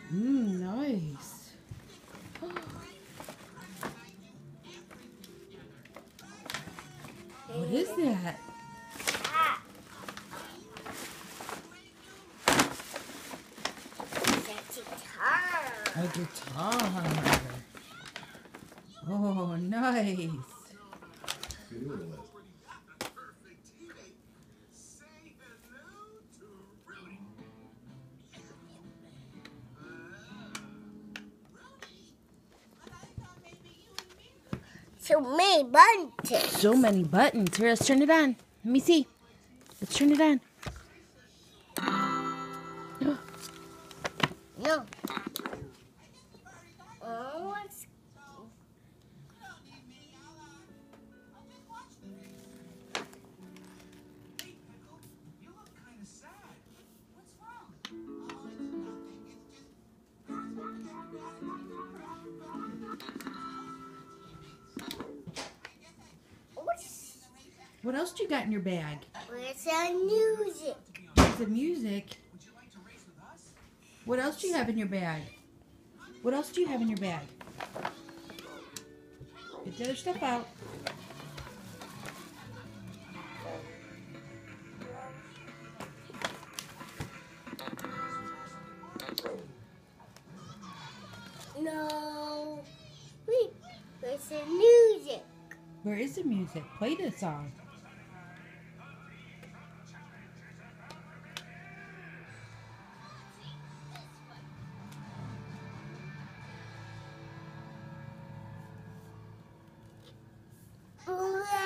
Nice. What is that? A guitar. Oh, nice. So many buttons. So many buttons. Here, let's turn it on. Let me see. Let's turn it on. No. Oh, what's... What else do you got in your bag? Where's the music? The music. What else do you have in your bag? What else do you have in your bag? Get the other stuff out. No. Wait, where's the music? Where is the music? Play the song. Where's